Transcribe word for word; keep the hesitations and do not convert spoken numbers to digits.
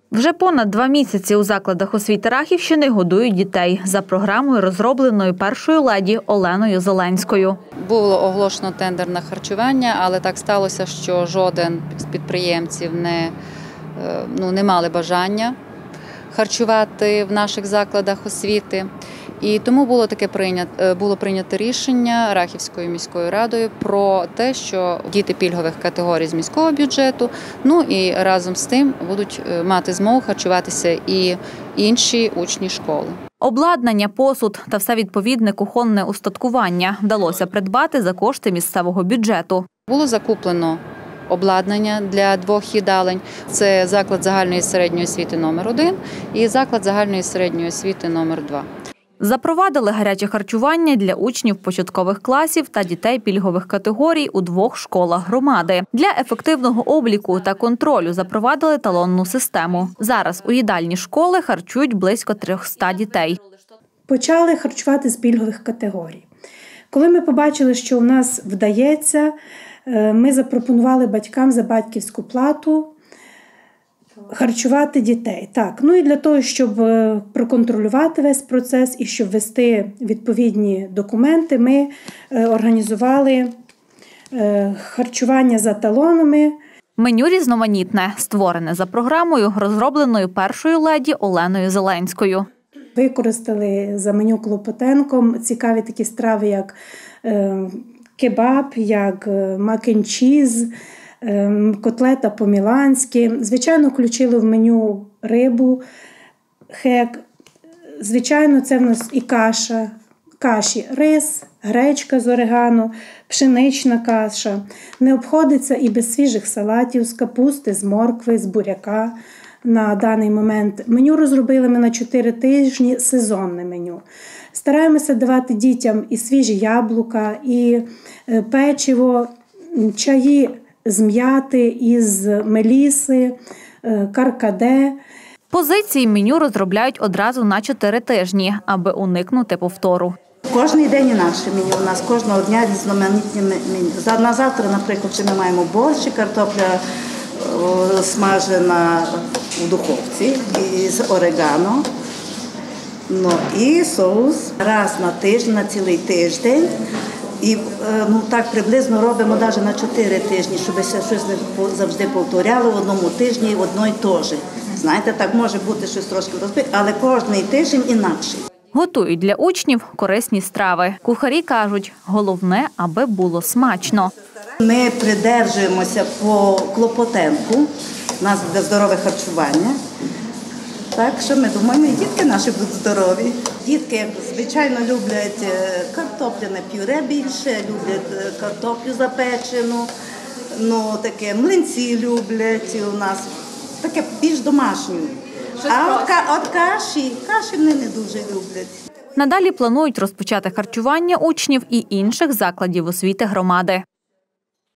Вже понад два місяці у закладах освіти Рахівщини годують дітей за програмою, розробленою першою леді Оленою Зеленською. Було оголошено тендер на харчування, але так сталося, що жоден з підприємців не, ну, не мали бажання харчувати в наших закладах освіти. І тому було таке прийнято, було прийнято рішення Рахівською міською радою про те, що діти пільгових категорій з міського бюджету, ну і разом з тим будуть мати змогу харчуватися і інші учні школи. Обладнання, посуд та все відповідне кухонне устаткування вдалося придбати за кошти місцевого бюджету. Було закуплено обладнання для двох їдалень. Це заклад загальної середньої освіти номер один і заклад загальної середньої освіти номер два. Запровадили гаряче харчування для учнів початкових класів та дітей пільгових категорій у двох школах громади. Для ефективного обліку та контролю запровадили талонну систему. Зараз у їдальні школи харчують близько трьохсот дітей. Почали харчувати з пільгових категорій. Коли ми побачили, що у нас вдається, ми запропонували батькам за батьківську плату харчувати дітей. Так, ну і для того, щоб проконтролювати весь процес і щоб ввести відповідні документи, ми організували харчування за талонами. Меню різноманітне, створене за програмою, розробленою першою леді Оленою Зеленською. Використали за меню Клопотенком цікаві такі страви, як кебаб, як мак-н-чіз, котлета по-міланськи. Звичайно, включили в меню рибу, хек. Звичайно, це в нас і каша, каші, рис, гречка з орегано, пшенична каша. Не обходиться і без свіжих салатів з капусти, з моркви, з буряка на даний момент. Меню розробили ми на чотири тижні, сезонне меню. Стараємося давати дітям і свіжі яблука, і печиво, чаї з м'яти, із меліси, каркаде. Позиції меню розробляють одразу на чотири тижні, аби уникнути повтору. Кожний день інакше меню. У нас кожного дня різноманітні меню. На завтра, наприклад, ми маємо борщ, картопля смажена у духовці з орегано. Ну, і соус раз на тиждень, на цілий тиждень. І ну, так приблизно робимо навіть на чотири тижні, щоб щось не завжди повторяло в одному тижні, в одно й те ж. Знаєте, так може бути щось трошки розбите, але кожний тиждень інакший. Готують для учнів корисні страви. Кухарі кажуть, головне, аби було смачно. Ми придержуємося по Клопотенку, у нас буде здорове харчування. Так що ми думаємо, і дітки наші будуть здорові. Дітки, звичайно, люблять картопляне пюре більше, люблять картоплю запечену, ну, таке млинці люблять у нас, таке більш домашнє. А от, от каші, каші вони не дуже люблять. Надалі планують розпочати харчування учнів і інших закладів освіти громади.